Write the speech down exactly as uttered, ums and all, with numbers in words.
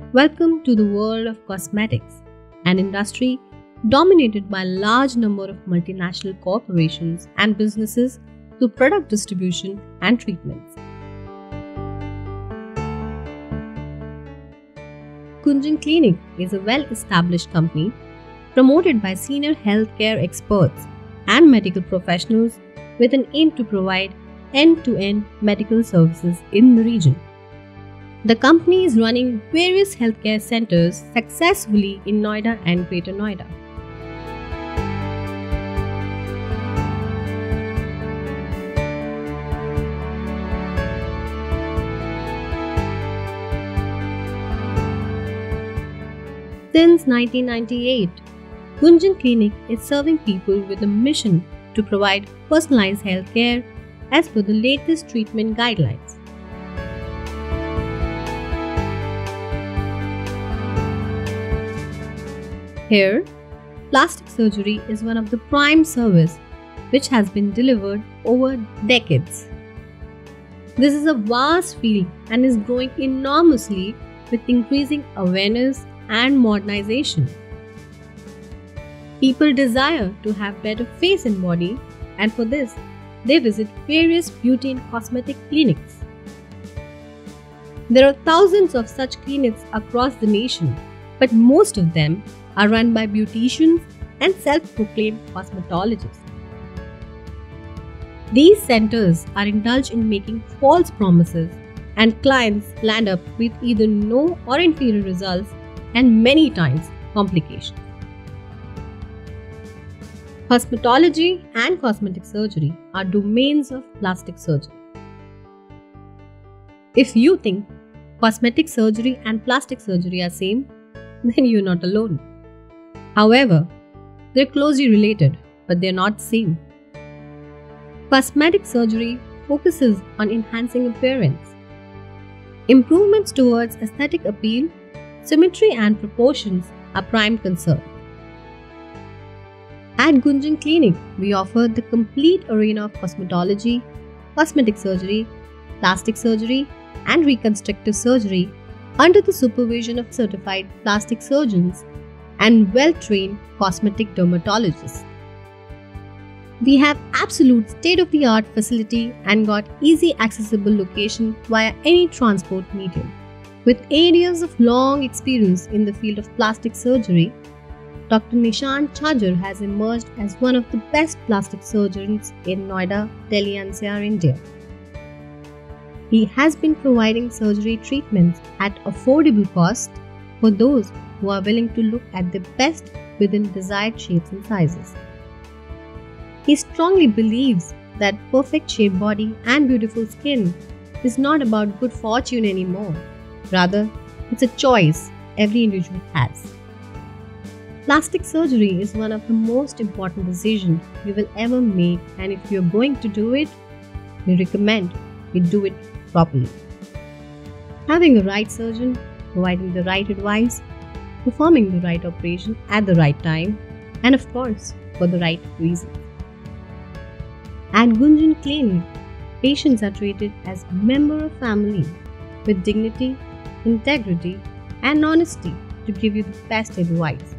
Welcome to the world of cosmetics, an industry dominated by a large number of multinational corporations and businesses through product distribution and treatments. Gunjan Clinic is a well-established company promoted by senior healthcare experts and medical professionals with an aim to provide end-to-end medical services in the region. The company is running various healthcare centers successfully in Noida and Greater Noida. Since nineteen ninety-eight, Gunjan Clinic is serving people with a mission to provide personalized healthcare as per the latest treatment guidelines. Here, plastic surgery is one of the prime service which has been delivered over decades. This is a vast field and is growing enormously with increasing awareness and modernization. People desire to have better face and body, and for this, they visit various beauty and cosmetic clinics. There are thousands of such clinics across the nation, but most of them are run by beauticians and self-proclaimed cosmetologists. These centers are indulged in making false promises, and clients land up with either no or inferior results and many times complications. Cosmetology and cosmetic surgery are domains of plastic surgery. If you think cosmetic surgery and plastic surgery are same, then you're not alone. However, they're closely related, but they're not same. Cosmetic surgery focuses on enhancing appearance. Improvements towards aesthetic appeal, symmetry and proportions are prime concern. At Gunjan Clinic, we offer the complete arena of cosmetology, cosmetic surgery, plastic surgery, and reconstructive surgery under the supervision of certified plastic surgeons and well-trained cosmetic dermatologists. We have absolute state-of-the-art facility and got easy accessible location via any transport medium. With eight years of long experience in the field of plastic surgery, Doctor Nishant Chhajer has emerged as one of the best plastic surgeons in Noida, Delhi N C R, India. He has been providing surgery treatments at affordable cost for those who are willing to look at the best within desired shapes and sizes. He strongly believes that perfect shaped body and beautiful skin is not about good fortune anymore. Rather, it's a choice every individual has. Plastic surgery is one of the most important decisions you will ever make, and if you are going to do it, we recommend you do it properly. Having a right surgeon, providing the right advice, performing the right operation at the right time, and of course, for the right reason. At Gunjan Clinic, patients are treated as a member of family with dignity, integrity, and honesty to give you the best advice.